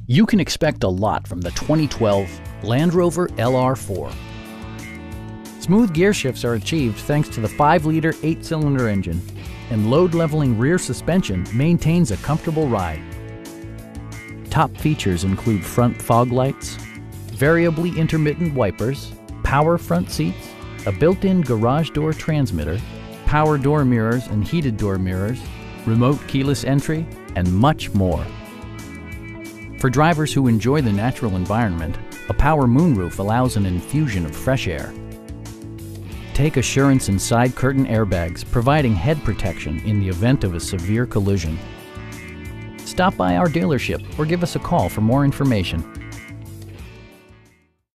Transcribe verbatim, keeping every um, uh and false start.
You can expect a lot from the twenty twelve Land Rover L R four. Smooth gear shifts are achieved thanks to the five liter eight cylinder engine, and load-leveling rear suspension maintains a comfortable ride. Top features include front fog lights, variably intermittent wipers, power front seats, a built-in garage door transmitter, power door mirrors and heated door mirrors, remote keyless entry, and much more. For drivers who enjoy the natural environment, a power moonroof allows an infusion of fresh air. Take assurance in side curtain airbags, providing head protection in the event of a severe collision. Stop by our dealership or give us a call for more information.